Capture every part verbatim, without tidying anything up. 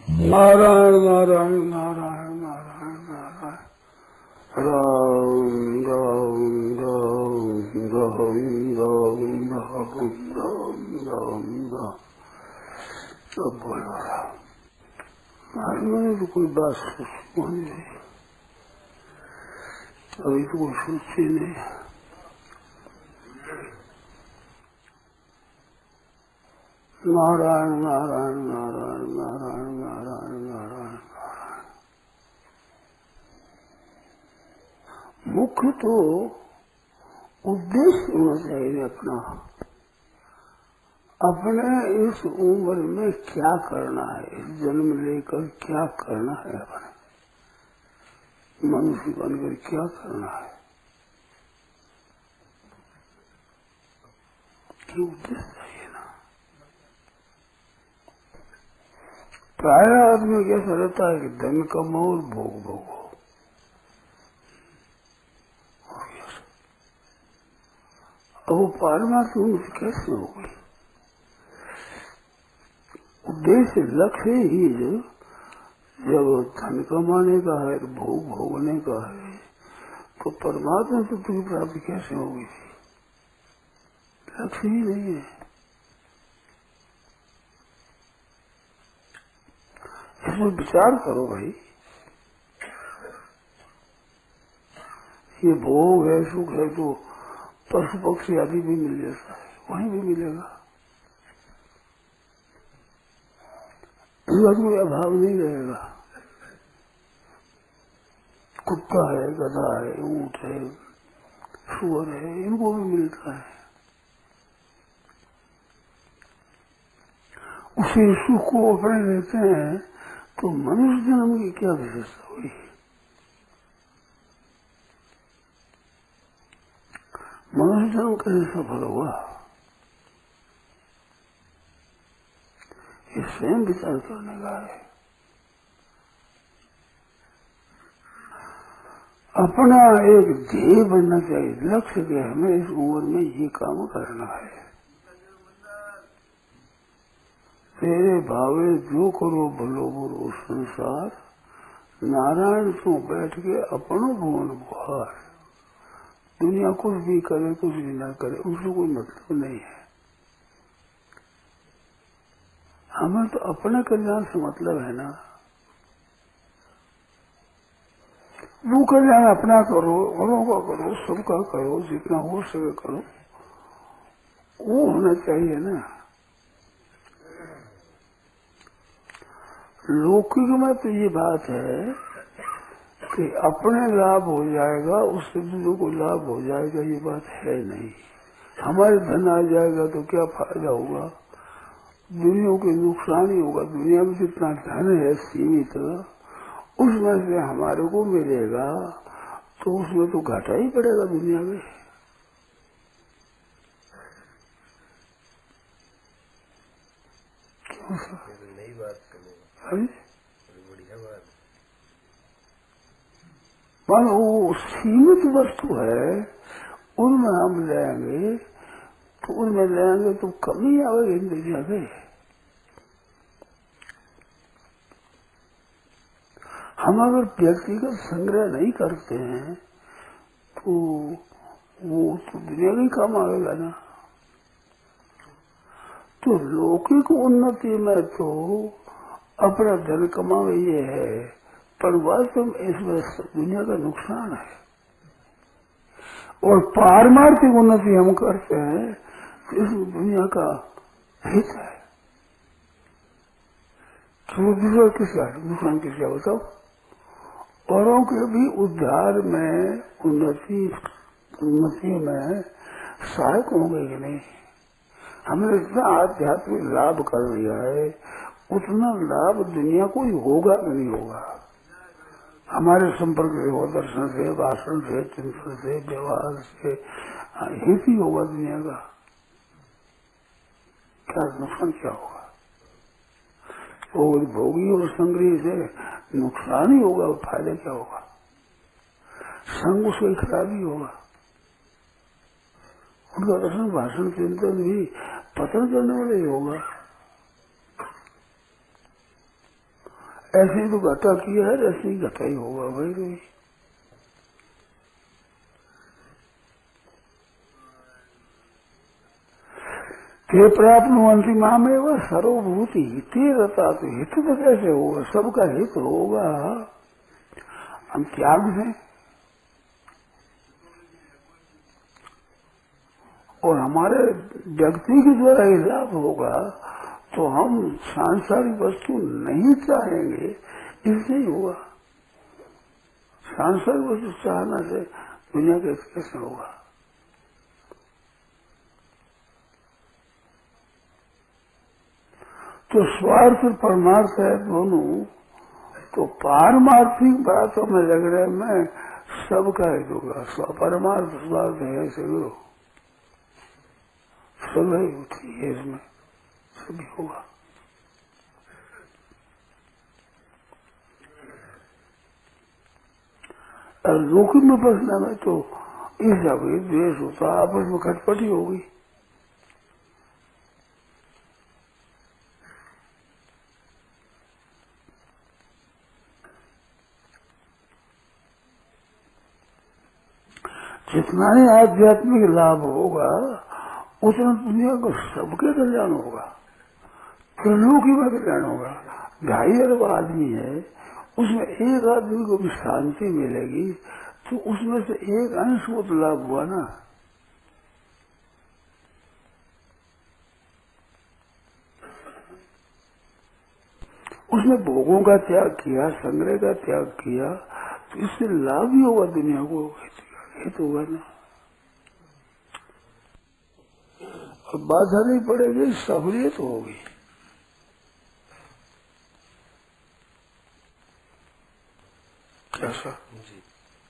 नारायण नारायण नारायण नारायण नारायण राम राम राम राम राम राम राम राम सब बोलो राम। आज मैंने तो कोई बात सोची नहीं, अभी तो कोई सोची नहीं। नारायण नारायण नारायण नारायण नारायण नारायण नारायण। मुख्य तो उद्देश्य होना चाहिए अपना, अपने इस उम्र में क्या करना है, इस जन्म लेकर क्या करना है, अपने मनुष्य बनकर क्या करना है, ये उद्देश्य चाहिए ना। प्राय आदमी कैसा रहता है कि धन कमाओ और भोग भोगो, अब वो पारमात्मा उनसे कैसे होगी। उद्देश्य लक्ष्य ही जो जब धन कमाने का है, भोग भोगने का है, तो परमात्मा तत्व की प्राप्ति कैसे होगी। लक्ष्य ही नहीं है। इसमें विचार करो भाई, ये भोग है, सुख है, तो पशु पक्षी आदि भी मिल जाता है, वहीं भी मिलेगा, इसका कोई अभाव नहीं रहेगा। कुत्ता है, गधा है, ऊंट है, सुअर है, इनको भी मिलता है। उसी सुख को अपने लेते हैं, तो मनुष्य जन्म की क्या विशेषता हुई। मनुष्य जन्म कैसे सफल हुआ, ये स्वयं विचार करने का है। अपना एक ध्येय बनना चाहिए, लक्ष्य के हमें इस उम्र में ये काम करना है। तेरे भावे जो करो भलो बुरो संसार, नारायण सो बैठ के अपनो भुवन बुहार। दुनिया कुछ भी करे कुछ भी ना करे, उसको कोई मतलब नहीं है। हमें तो अपने कल्याण से मतलब है ना। वो कल्याण अपना करो, औरों का करो, सबका करो, जितना हो सके करो, वो होना चाहिए ना। लौकिक में तो ये बात है कि अपने लाभ हो जाएगा, उससे दूसरों को लाभ हो जाएगा, ये बात है नहीं। हमारे धन आ जाएगा तो क्या फायदा होगा, दुनिया के नुकसान ही होगा। दुनिया में जितना धन है सीमित, उसमें से हमारे को मिलेगा तो उसमें तो घाटा ही पड़ेगा दुनिया में। नई बात बढ़िया बात। मानो वो सीमित वस्तु है, उनमें हम लेंगे तो उनमें लेंगे तो कमी आएगी दुनिया में। हम अगर व्यक्तिगत संग्रह नहीं करते हैं तो वो तो दुनिया में काम आएगा ना। तो लौकिक उन्नति में तो अपना धन कमावे ये है, पर वास्तव में इसमें दुनिया का नुकसान है। और पारमार्थिक उन्नति हम करते हैं तो इसमें दुनिया का हित है। तो दूसरा किसका नुकसान किसका बताओ। औरों के भी उद्धार में उन्नति उन्नति में सहायक होंगे कि नहीं। हमने इतना आध्यात्मिक लाभ कर लिया है, उतना लाभ दुनिया को ही होगा कि नहीं होगा। हमारे संपर्क से हो, दर्शन से, भाषण से, चिंतन से, व्यवहार से हित ही होगा दुनिया का। क्या नुकसान क्या होगा। और भोगी और संग्रही से नुकसान ही होगा, फायदा क्या होगा। संग उसकी खराबी होगा। उनका दर्शन भाषण चिंतन भी पतन करने वाला ही होगा। ऐसे ही तो घटा किया है, ऐसे ही घटा ही होगा भाई भाई। ते प्राप्त अंतिमा में वह सर्वभूति हिते रहता, तो हित तो कैसे होगा, सबका हित होगा हम त्याग से, और हमारे व्यक्ति के द्वारा ही लाभ होगा, तो हम सांसारिक वस्तु नहीं चाहेंगे, इससे ही होगा। सांसारिक वस्तु चाहना से दुनिया के कैसे होगा। तो स्वार्थ और परमार्थ है दोनों, तो पारमार्थिक बातों में लग रहे मैं सबका हित होगा, परमार्थ स्वार्थ है सगो सब ही उठी है, इसमें सभी होगा। और जोखिम में फंसने में तो ईर्ष्या हुई, द्वेष होता, आपस में खटपटी होगी। जितना ही आध्यात्मिक लाभ होगा उतना दुनिया को सबके कल्याण होगा, त्रिलोकी में कल्याण होगा। ढाई अरब आदमी है, उसमें एक आदमी को भी शांति मिलेगी, तो उसमें से एक अंश को तो लाभ हुआ ना। उसने भोगों का त्याग किया, संग्रह का त्याग किया, तो इससे लाभ ही होगा, दुनिया को हित होगा ना। और बाधा नहीं पड़ेगी, सहूलियत होगी। कैसा जी?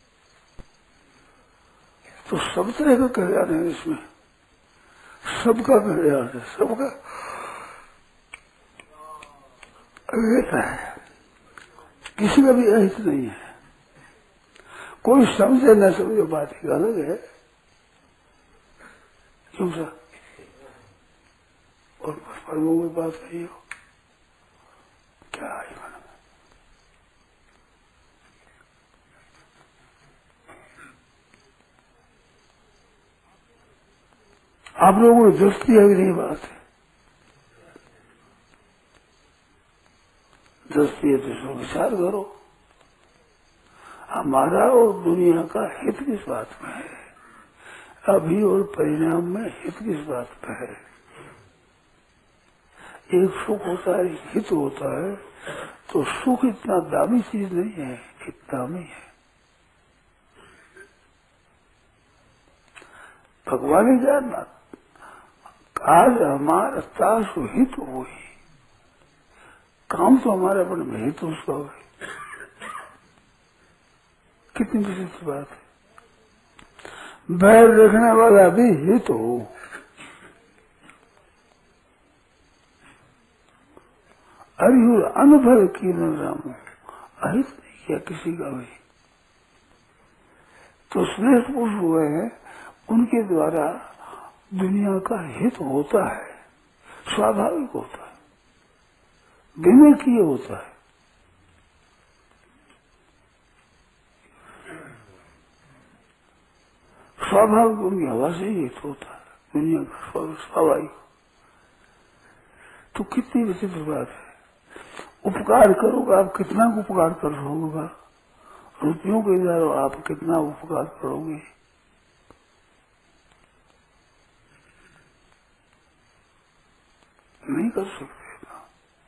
तो सब तरह का कल्याण है इसमें, सबका कल्याण है, सबका अहित है, किसी का भी अहित नहीं है। कोई समझे न समझे बात ही अलग है, क्यों सर? और परमों की बात कही हो क्या है मन में? आप लोगों ने दृष्टि है नहीं बात है, दृष्टि है तो इसमें विचार करो, हमारा और दुनिया का हित किस बात में है, अभी और परिणाम में हित किस बात में है। एक सुख होता है, हित होता है, तो सुख इतना दामी चीज नहीं है, हित दामी है। भगवान ही जानना, आज हमारा तासु हित हो ही, काम तो हमारे अपन में हित उसका हो, कितनी विचित्र बात है। बैर रखने वाला भी हित हो, हरिहर अनुभव की न रामो, अहित नहीं किया किसी का भी। तो श्रेष्ठ पुरुष हुए हैं, उनके द्वारा दुनिया का हित होता है, स्वाभाविक होता है, बिना किए होता है। स्वाभाविक उनकी हवा से ही हित होता है, दुनिया का स्वाभाविक। तो कितनी विचित्र बात है। उपकार करोगे आप, कितना उपकार कर होगा, रुपयों के द्वारा आप कितना उपकार करोगे। नहीं कर सकते ना।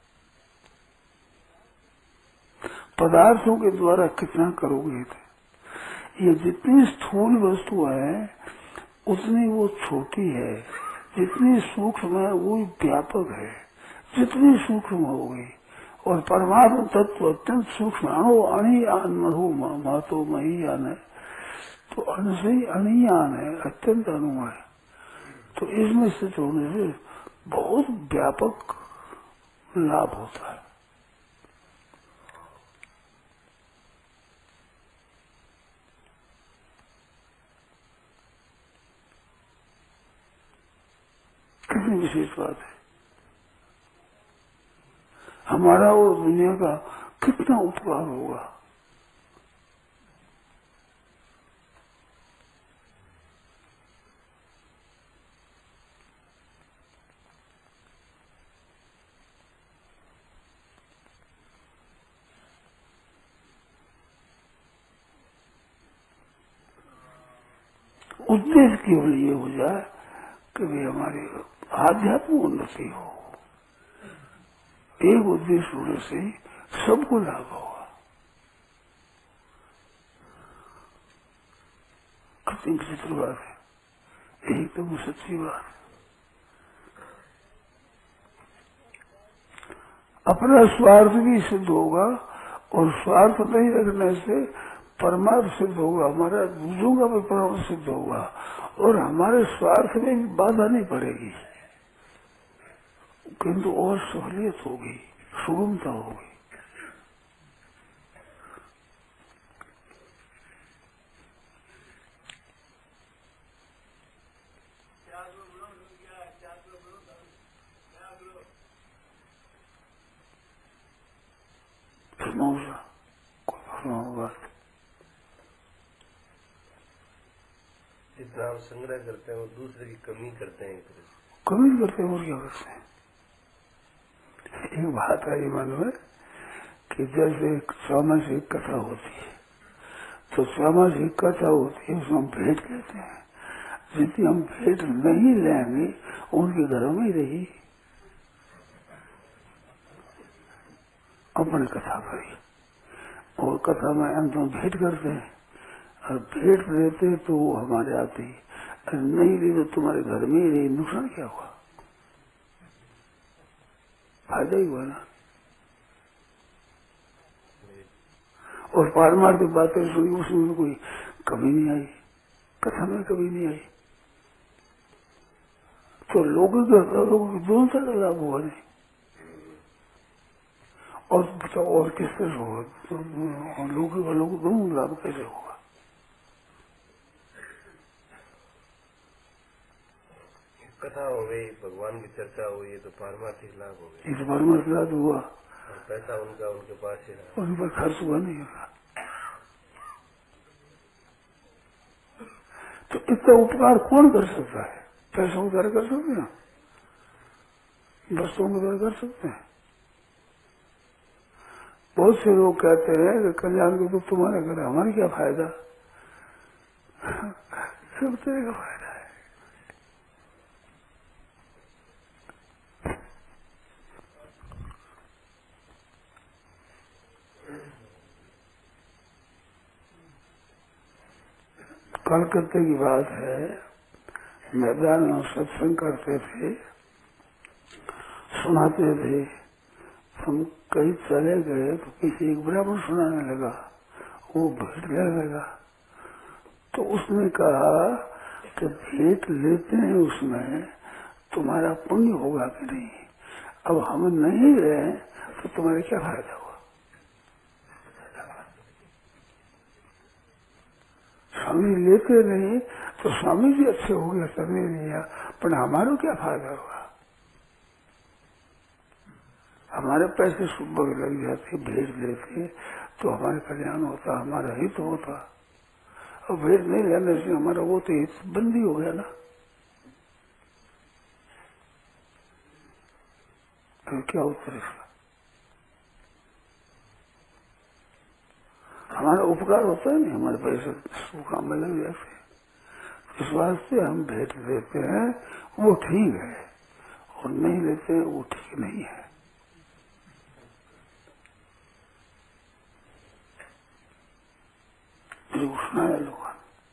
पदार्थों के द्वारा कितना करोगे। ये जितनी स्थूल वस्तु है उतनी वो छोटी है, जितनी सूक्ष्म है वो व्यापक है, जितनी सूक्ष्म होगी। और परमात्मा तत्व अत्यंत सूक्ष्म, अणु अणियान मधु महतो महीयान है, तो अणु से ही अणियान है, अत्यंत अणु है। तो इसमें स्थित होने से बहुत व्यापक लाभ होता है। कितनी विशेष बात है। हमारा और दुनिया का कितना उपकार होगा। उद्देश्य केवल ये हो जाए कि भी हमारी आध्यात्म उन्नति हो। एक उद्देश्य होने से सबको लाभ होगा। कितनी विचित्र बात है, एक तो वो सच्ची बात। अपना स्वार्थ भी सिद्ध होगा और स्वार्थ नहीं रखने से परमार्थ सिद्ध होगा, हमारा दूसरों का भी परमार्थ सिद्ध होगा और हमारे स्वार्थ में भी बाधा नहीं पड़ेगी, किंतु और सहूलियत होगी, सुगमता होगी। जितना हम संग्रह करते हैं वो दूसरे की कमी करते हैं, एक तरह से कमी करते हैं और क्या करते हैं। एक बात आई मन में कि जैसे सामाजिक कथा होती है तो सामाजिक कथा होती है उसमें हम भेंट लेते हैं, जितनी हम भेंट नहीं लेंगे उनके घरों में ही रही अपनी कथा करी और कथा में हम तो भेंट करते हैं और भेंट देते तो वो हमारे आते ही, नहीं ली तो तुम्हारे घर में ही रही, नुकसान क्या हुआ, फायदा ही हुआ ना। और पारमार्थिक बातें सुनी उसमें कोई कमी नहीं आई, कथा में कमी नहीं आई, तो लोगों के दोनों तरह लाभ हुआ नहीं। और बताओ और किस तरह होगा, तो लोगों का लोग दोनों लाभ कैसे होगा। कथा हो गई, भगवान की चर्चा हुई, तो पारमार्थिक लाभ हो गया, इस पारमार्थिक लाभ हुआ और पैसा उनका उनके पास ही रहा, उन पर खर्च हुआ नहीं होगा। तो इतना उपकार कौन कर सकता है, पैसों के द्वारा कर सकते हैं, वस्तुओं के द्वारा कर सकते हैं। बहुत से लोग कहते हैं कि कल्याण को तो तुम्हारे घर, हमारे क्या फायदा, सब तेरे का फायदा है। कलकत्ते की बात है, मैदान में सत्संग करते थे, सुनाते थे, हम कहीं चले गए तो किसी एक ब्राह्मण सुनाने लगा, वो भेंट लेने लगा, तो उसने कहा कि भेंट लेते हैं उसमें तुम्हारा पुण्य होगा कि नहीं, अब हम नहीं रहे तो तुम्हारे क्या फायदा हुआ। स्वामी लेते नहीं तो स्वामी जी अच्छे हो गए, सबने लिया, पर हमारा क्या फायदा हुआ। हमारे पैसे सुबह लग जाते, भेंट लेते तो हमारे कल्याण होता, हमारा हित होता, और भेंट नहीं लेने से हमारा वो तो हित बंदी हो गया ना। तो क्या उत्तर इसका, हमारा उपकार होता है नहीं, हमारे पैसे सुखा में लग जाते, इस वास्ते हम भेंट देते हैं वो ठीक है, और नहीं लेते वो ठीक नहीं है। सुनाया लोग,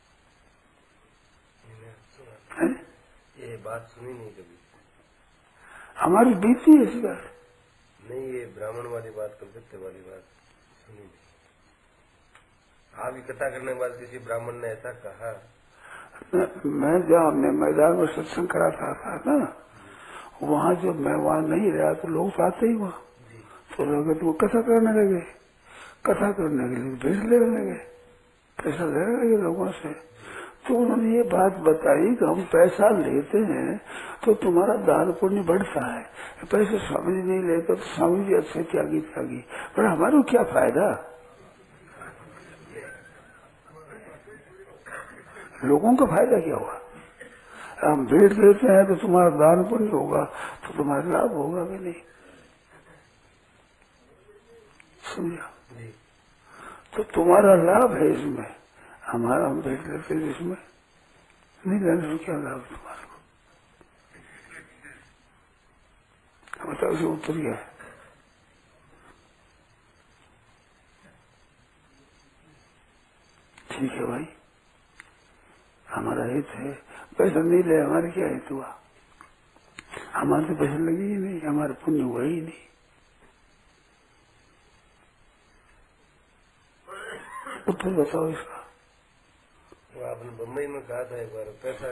ये बात सुनी नहीं कभी, हमारी बीती है इसी बात नहीं, ये ब्राह्मण वाली बात, कलकत्ते वाली बात सुनी नहीं। आपकी कथा करने के बाद किसी ब्राह्मण ने ऐसा कहा, मैं जब हमने मैदान में सत्संग कराता था ना, वहाँ जब मैं वहाँ नहीं रहा तो लोग तो आते ही वहाँ, तो लोग तो कथा करने लगे, कथा करने के लिए भेंट लेने लगे, पैसा लेने लगे लोगों से, तो उन्होंने ये बात बताई कि हम पैसा लेते हैं तो तुम्हारा दान पुण्य बढ़ता है, पैसे स्वामी जी नहीं लेते तो स्वामी जी अच्छे त्यागी त्यागी, पर हमारा क्या फायदा? लोगों का फायदा क्या हुआ? हम भेंट देते हैं तो तुम्हारा दान पुण्य होगा, तो तुम्हारा लाभ होगा कि नहीं? समझा? तो तुम्हारा लाभ है इसमें, हमारा हम भेंट लेते हैं इसमें नहीं लेने से क्या लाभ तुम्हारे को? बताओ से उत्तर क्या है? ठीक है भाई, हमारा हित है, पैसा नहीं ले, हमारे क्या हित हुआ? हमारे तो पैसा लगे ही नहीं, हमारा पुण्य हुआ ही नहीं। उत्तर बताओ इसका। वो आपने बम्बई में कहा था एक बार, पैसा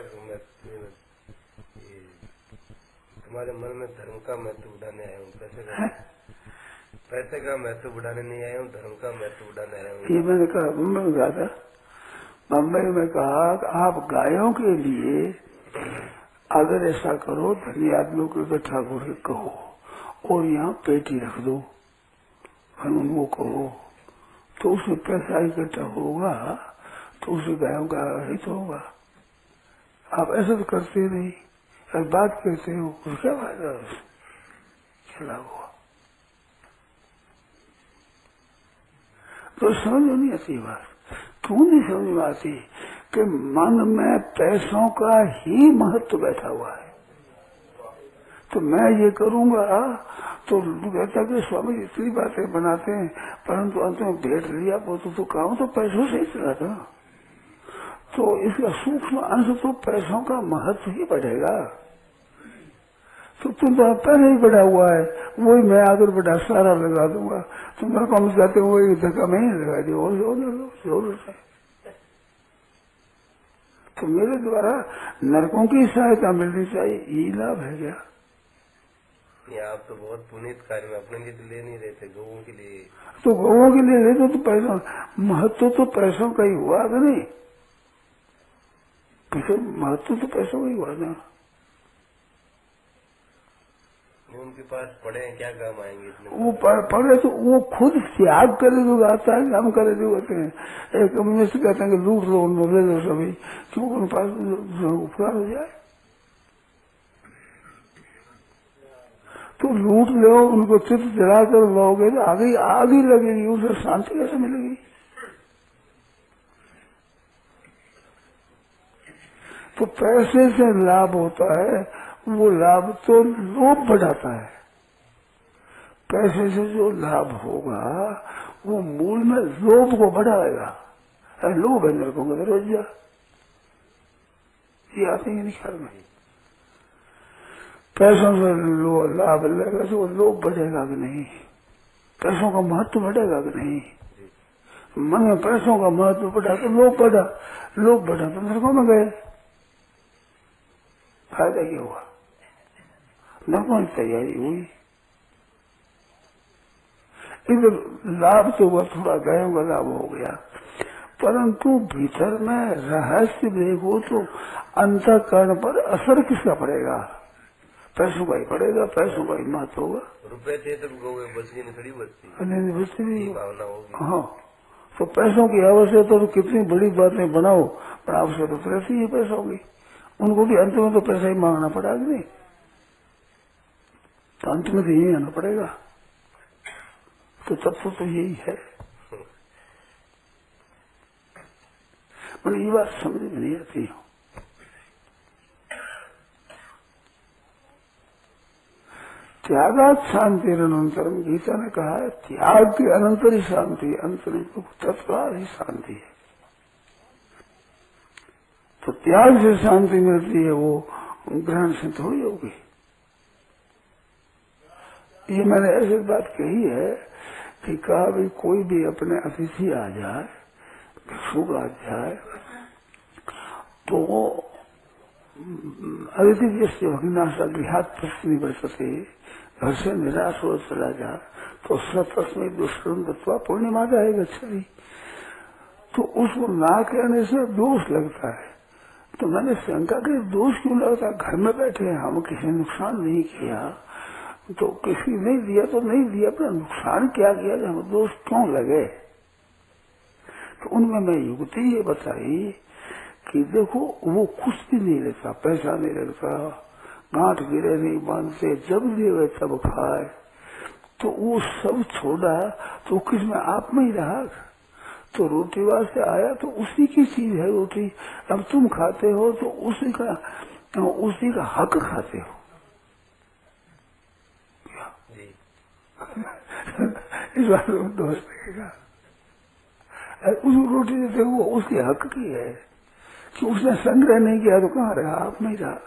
तुम्हारे मन में धर्म का महत्व बढ़ाने आया हूँ, पैसे का पैसे का महत्व बढ़ाने नहीं आया हूँ, धर्म का महत्व बढ़ाने आया हूँ। ये मैंने कहा, बम्बई में कहा था। बम्बई में कहा कि आप गायों के लिए अगर ऐसा करो, धनी आदमियों को इकट्ठा करके कहो और यहाँ पेटी रख दो और उनको कहो, तो उसमें पैसा इकट्ठा होगा तो उसे गायों का हित होगा। आप ऐसा तो करते नहीं, अगर बात करते हो तो क्या फायदा? क्या लाभ हुआ? तो समझ नहीं आती बात। क्यों नहीं समझ में आती? कि मन में पैसों का ही महत्व बैठा हुआ है। तो मैं ये करूंगा तो कहता कि स्वामी इतनी बातें बनाते हैं, परंतु अंत में भेंट लिया वो तो, तो काम तो पैसों से ही चला था। तो इसका सूक्ष्म अंश तो पैसों का महत्व ही बढ़ेगा। तो तुम तो पहले ही बढ़ा हुआ है, वही मैं आकर बड़ा सारा लगा दूंगा, तुम मेरे को चाहते हो वही धक्का मैं ही लगा दी और जरूरत है। तो मेरे द्वारा नरकों की सहायता मिलनी चाहिए, यही लाभ है क्या? ये आप तो बहुत पुनीत कार्य में अपने लिए तो ले नहीं रहे थे, गौओं के लिए। तो गौओं के लिए लेते तो पैसा महत्व तो पैसों का ही हुआ कि नहीं? महत्व तो पैसों का ही हुआ ना। उनके पास पड़े हैं, क्या काम आएंगे इतने? वो पड़े तो वो खुद त्याग करे जो आता है, हम करे जो होते हैं। एक कम्युनिस्ट कहते हैं कि लूट लो, ले लो सभी, क्यों उनके पास उपकार हो जाए। तो लूट लो, उनको चित्त जला कर लोगे तो आगे आगे लगेगी, उसे शांति कैसे मिलेगी? तो पैसे से लाभ होता है, वो लाभ तो लोभ बढ़ाता है। पैसे से जो लाभ होगा वो मूल में लोभ को बढ़ाएगा। लोभ है नरकों का दरवाजा, ये आते हैं ख्याल में। पैसों से लो लाभ लेगा तो लोभ बढ़ेगा कि नहीं? पैसों का महत्व बढ़ेगा कि नहीं? मन में पैसों का महत्व बढ़ा तो लोभ बढ़ा, लोभ बढ़ा तो नरकों में गए, फायदा क्या हुआ? नरकों की तैयारी हुई। इधर लाभ तो हुआ, थोड़ा गायों का लाभ हो गया, परंतु भीतर में रहस्य देखो तो अंतःकरण पर असर किसका पड़ेगा? पैसों का ही पड़ेगा, पैसों का ही महत्व होगा। रुपए थे तो गौ बचती नहीं, थोड़ी बचती नहीं बचती नहीं भावना होगी। हाँ, तो पैसों की आवश्यकता तो कितनी बड़ी बातें बनाओ, पर आवश्यकता तो रहती है पैसों की। उनको भी अंत में तो पैसा ही मांगना पड़ा कि नहीं? तो अंत में तो यही आना पड़ेगा। तो तत्व तो यही है। मतलब ये बात समझ में नहीं आती हो। त्यागात शांति अनंतरम, गीता ने कहा है त्याग के अनंतर ही शांति, अंतर तत्काल ही शांति है। तो त्याग से शांति मिलती है, वो ग्रहण से थोड़ी होगी। ये मैंने ऐसी बात कही है कि कहा भी कोई भी अपने अतिथि आ जाए, भिक्षुक आ जाए, तो अतिथि जैसे भगनाशा गृहात प्रश्न बचते, घर से निराश हो चला जा तो सतस्मी दुष्कर्म तत्वा पूर्णिमा जाएगा। छवि तो उसको ना कहने से दोष लगता है, तो मैंने शंका की दोष क्यों लगता, घर में बैठे हैं हम, किसी ने नुकसान नहीं किया, तो किसी नहीं दिया तो नहीं दिया, पर नुकसान क्या किया कि हमें दोष क्यों लगे। तो उनमें मैं युक्ति ये बताई कि देखो वो कुछ भी नहीं लेता, पैसा नहीं लगता, गांठ गिरे नहीं बांधते, जब दिए तब खाए, तो वो सब छोड़ा तो किस में आप में ही रहा। तो रोटी वास्ते आया तो उसी की चीज है रोटी, अब तुम खाते हो तो उसी का उसी का हक खाते हो। इस बात में दोष लगेगा, उस रोटी देते वो उसके हक की है कि उसने संग्रह नहीं किया तो कहाँ रहा, आप नहीं रहा।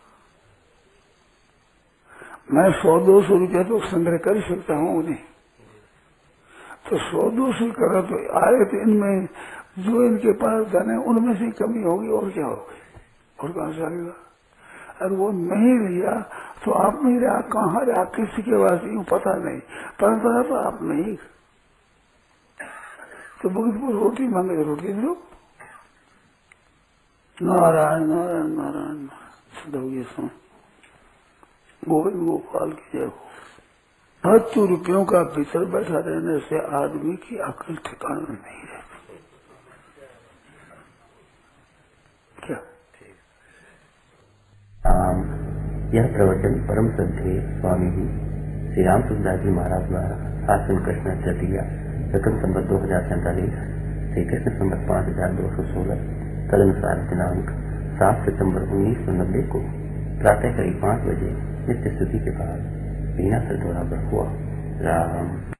मैं सौ दो सौ रुपया तो संग्रह कर सकता हूँ उन्हें, तो सौ दो सौ करा तो आए तो इनमें जो इनके पास धन है उनमें से कमी होगी और क्या होगी, और कहाँ से आएगा। और वो नहीं लिया तो आप नहीं रहा, कहाँ रहा, किसी के पास यूँ पता नहीं, परंपरा तो आप नहीं। तो भगत रोटी मांगे, रोटी दो, नारायण नारायण नारायण सदोगे सुन, गोविंद गोपाल की जय हो। बहत्तर रुपयों का भीतर बैठा रहने से आदमी की अकल ठिकाना नहीं रहती। क्या आम यह प्रवचन परम श्रद्धेय स्वामी जी श्री राम सुखदास जी महाराज द्वारा आश्रम कृष्ण तृतीया प्रथम संवत दो हजार सैंतालीस श्री कृष्ण संवत पाँच हजार दो सौ सोलह तदनुसार दिनांक सात सितम्बर उन्नीस सौ नब्बे को प्रातः करीब पाँच बजे नित्य स्तुति के बाद बीना से द्वारा पर हुआ। राम